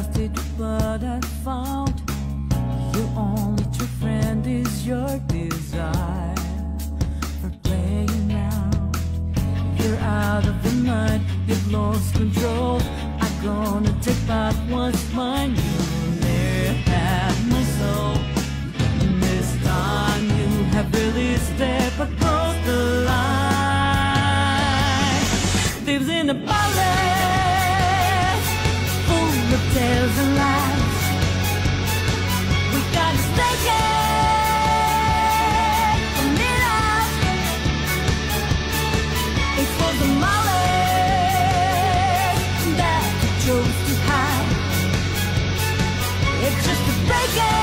trusted, but I found your only true friend is your desire for playing around. You're out of your mind, you've lost control. I'm gonna take back what's mine. You never had my soul. This time you have really stepped across the line. Lives in a palace full of tales and lies. We gotta stay here from midnight. It was the malice that you chose to hide. It's just a break.